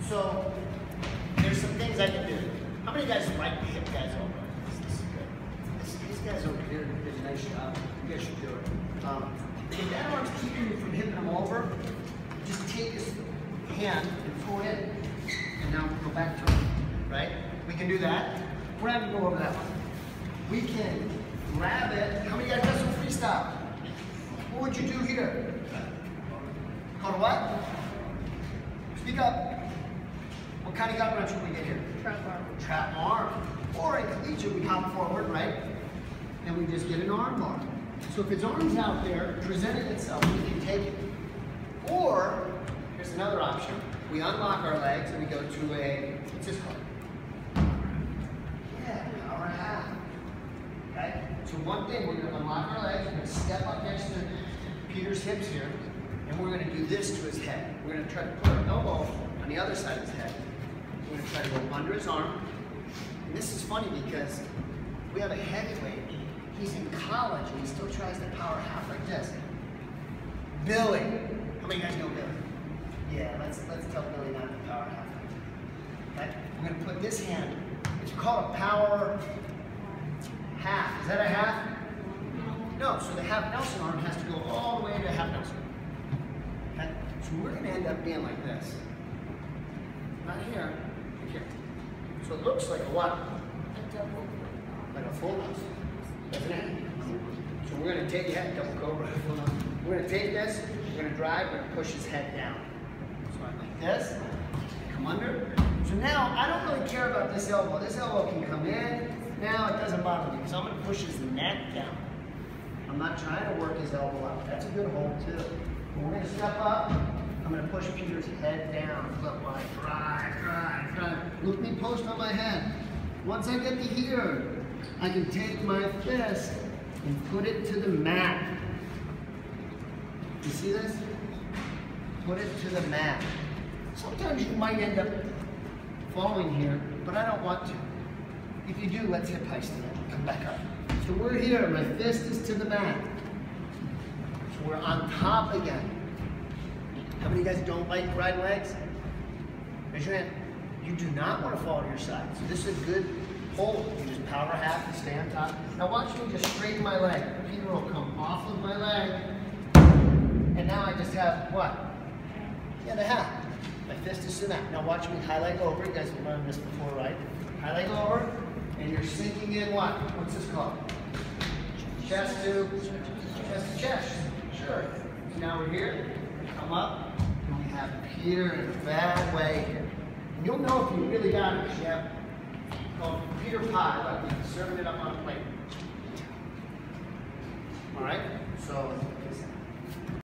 So there's some things I can do. How many guys like to hit guys over? This is good. These guys over here did a nice job. You guys should do it. If that arm's keeping you from hitting them over, just take this hand and pull it, and now go back to it, right? We can do that. We're not going to go over that one. We can grab it. How many guys got some freestyle? What would you do here? Called what? Speak up. What kind of gut wrench would we get here? Trap arm. Trap arm. Or in collegiate, we hop forward, right? And we just get an arm bar. So if its arm's out there presenting itself, we can take it. Or, here's another option. We unlock our legs and we go to a, what's this called? Yeah, power half. Okay? So one thing, we're going to unlock our legs, we're going to step up next to Peter's hips here, and we're going to do this to his head. We're going to try to put our elbow on the other side of his head. We're going to try to go under his arm. And this is funny because we have a heavyweight. He's in college and he still tries to power half like this. Billy. How many guys know Billy? Yeah, let's tell Billy not to power half. Okay? We're going to put this hand, it's called a power half. Is that a half? No, so the half Nelson arm has to go all the way to half Nelson. Okay? So we're going to end up being like this. Not here, but here. So it looks like a what? Like a full house. Doesn't it? So we're going to take, yeah, double cobra. We're going to take this, we're going to drive, we're going to push his head down. So I'm like this, come under. So now, I don't really care about this elbow. This elbow can come in. Now it doesn't bother me because I'm going to push his neck down. I'm not trying to work his elbow out. That's a good hold too. But we're going to step up. I'm going to push Peter's head down. Flip line, drive. Look me post on my head. Once I get to here, I can take my fist and put it to the mat. You see this? Put it to the mat. Sometimes you might end up falling here, but I don't want to. If you do, let's hip heist it. Come back up. So we're here. My fist is to the mat. So we're on top again. How many of you guys don't like riding legs? Raise your hand. You do not want to fall to your side. So this is a good hold. You just power half and stay on top. Now watch me just straighten my leg. Peter will come off of my leg. And now I just have what? Yeah, the half. My fist is to that. Now watch me high leg over. You guys have learned this before, right? High leg over. And you're sinking in what? What's this called? Chest to chest. Sure. So now we're here. Come up. And we have Peter in a bad way here. And you'll know if you really got it because you have called Peter pie, like serving it up on a plate. All right? So